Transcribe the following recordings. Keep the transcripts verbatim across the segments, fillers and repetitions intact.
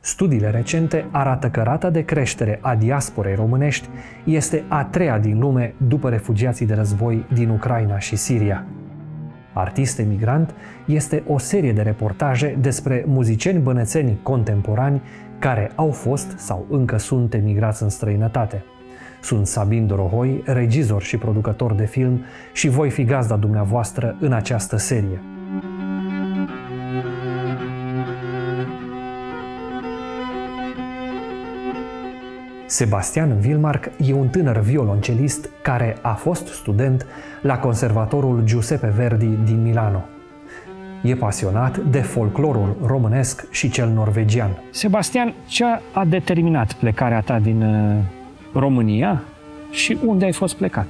Studiile recente arată că rata de creștere a diasporei românești este a treia din lume după refugiații de război din Ucraina și Siria. Artist emigrant este o serie de reportaje despre muzicieni bănețeni contemporani care au fost sau încă sunt emigrați în străinătate. Sunt Sabin Dorohoi, regizor și producător de film și voi fi gazda dumneavoastră în această serie. Sebastian Vilmarc e un tânăr violoncelist care a fost student la Conservatorul Giuseppe Verdi din Milano. E pasionat de folclorul românesc și cel norvegian. Sebastian, ce a determinat plecarea ta din România și unde ai fost plecat?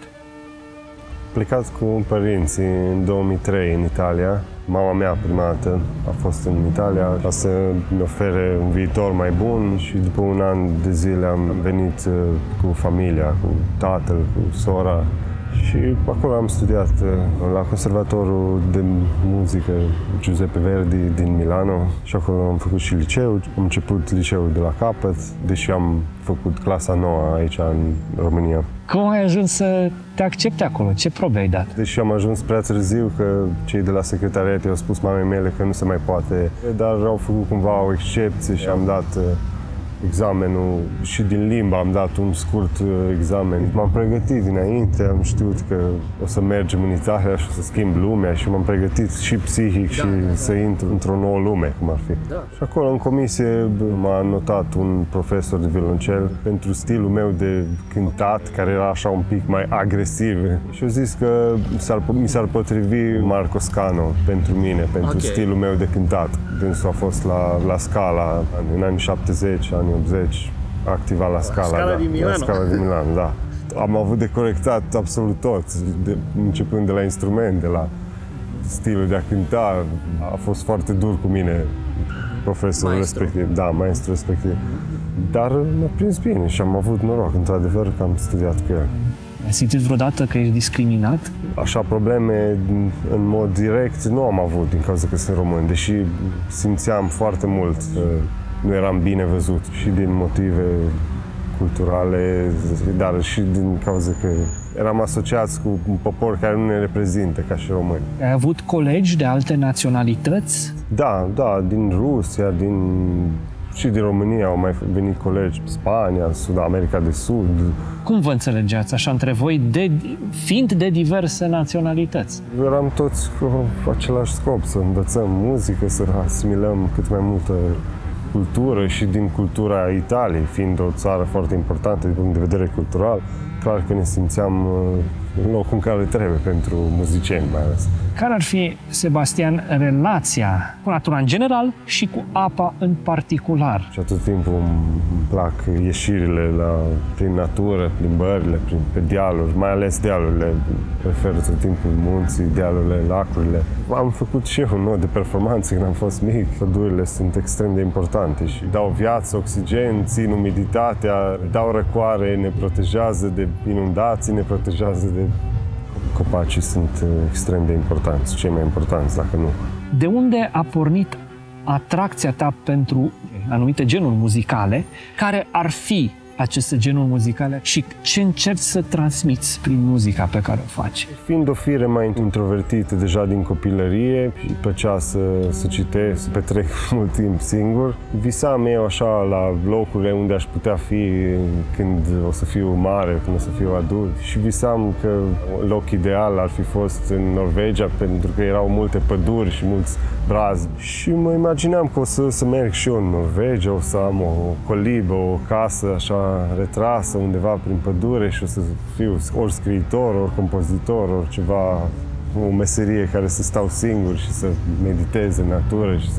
Plecat cu părinții în două mii trei în Italia. Mama mea prima dată a fost în Italia ca să mi ofere un viitor mai bun și după un an de zile am venit cu familia, cu tatăl, cu sora și acolo am studiat la Conservatorul de Muzică Giuseppe Verdi din Milano și acolo am făcut și liceu. Am început liceul de la capăt, deși am făcut clasa nouă aici în România. Cum ai ajuns să te accepte acolo? Ce probe ai dat? Deși am ajuns prea târziu, că cei de la secretariat i-au spus mamei mele că nu se mai poate, dar au făcut cumva o excepție și am dat examenul și din limba am dat un scurt examen. M-am pregătit dinainte, am știut că o să mergem în Italia și o să schimb lumea și m-am pregătit și psihic și da, să intru într-o nouă lume, cum ar fi. Da. Și acolo în comisie m-a notat un profesor de violoncel pentru stilul meu de cântat, care era așa un pic mai agresiv. Și eu zis că mi s-ar potrivi Marco Scano pentru mine, pentru okay. stilul meu de cântat. Dânsul a fost la, la Scala în anii șaptezeci, anii optzeci, activa la Scala, Scala da, din Milano. la Scala din Milano, da. Am avut de corectat absolut tot, de, începând de la instrumente, la stilul de a cânta. A fost foarte dur cu mine profesorul maestru. respectiv, da, maestru respectiv. Dar m-a prins bine și am avut noroc, într-adevăr, că am studiat cu el. Ai simțit vreodată că ești discriminat? Așa probleme în mod direct nu am avut din cauza că sunt român, deși simțeam foarte mult că nu eram bine văzut și din motive culturale, dar și din cauza că eram asociați cu un popor care nu ne reprezintă ca și români. Ai avut colegi de alte naționalități? Da, da, din Rusia, din... și din România au mai venit colegi, Spania, Sud America de Sud. Cum vă înțelegeați așa între voi, de, fiind de diverse naționalități? Eram toți cu același scop, să învățăm muzică, să asimilăm cât mai multă cultură și din cultura Italiei, fiind o țară foarte importantă din punct de vedere cultural, clar că ne simțeam în locul în care trebuie pentru muzicieni mai ales. Care ar fi, Sebastian, relația cu natura în general și cu apa în particular? Și tot timpul îmi plac ieșirile la, prin natură, plimbările, prin, pe dealuri, mai ales dealurile. Prefer tot timpul munții, dealurile, lacurile. Am făcut și eu un nou de performanță când am fost mic. Pădurile sunt extrem de importante și dau viață, oxigen, țin umiditatea, dau răcoare, ne protejează de inundații, ne protejează de... Copacii sunt extrem de importanți, cei mai importanți, dacă nu. De unde a pornit atracția ta pentru anumite genuri muzicale? Care ar fi aceste genuri muzicale și ce încerci să transmiți prin muzica pe care o faci? Fiind o fire mai introvertită deja din copilărie, îmi plăcea să, să citesc, să petrec mult timp singur. Visam eu așa la locurile unde aș putea fi când o să fiu mare, când o să fiu adult. Și visam că loc ideal ar fi fost în Norvegia, pentru că erau multe păduri și mulți brazi. Și mă imaginam că o să, să merg și eu în Norvegia, o să am o colibă, o casă așa retrasă undeva prin pădure și o să fiu ori scriitor, ori compozitor, ori ceva, o meserie care să stau singur și să meditez în natură și să...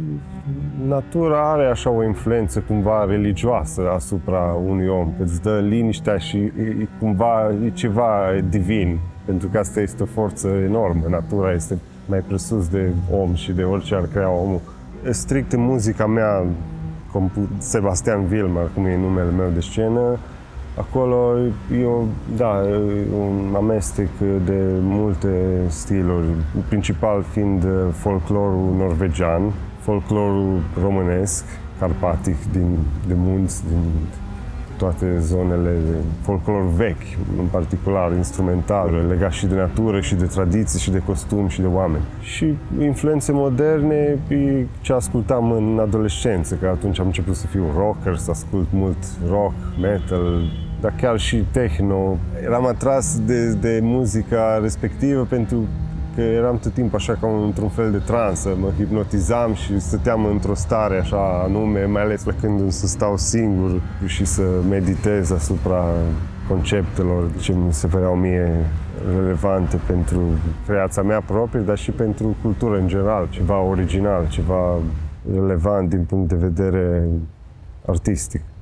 Natura are așa o influență cumva religioasă asupra unui om, că îți dă liniștea și e, cumva e ceva divin, pentru că asta este o forță enormă. Natura este mai presus de om și de orice ar crea omul. Strict în muzica mea, Sebastian Vilmarc, cum e numele meu de scenă, acolo eu, da, un amestec de multe stiluri, principal fiind folclorul norvegian, folclorul românesc, carpatic, din, de munți, din toate zonele de folclor vechi, în particular instrumental, legat și de natură, și de tradiții, și de costum, și de oameni. Și influențe moderne, ce ascultam în adolescență, că atunci am început să fiu rocker, să ascult mult rock, metal, dar chiar și techno. Eram atras de, de muzica respectivă pentru că eram tot timpul așa ca într-un fel de transă, mă hipnotizam și stăteam într-o stare așa anume, mai ales când să stau singur și să meditez asupra conceptelor ce mi se păreau mie relevante pentru creația mea proprie, dar și pentru cultură în general, ceva original, ceva relevant din punct de vedere artistic.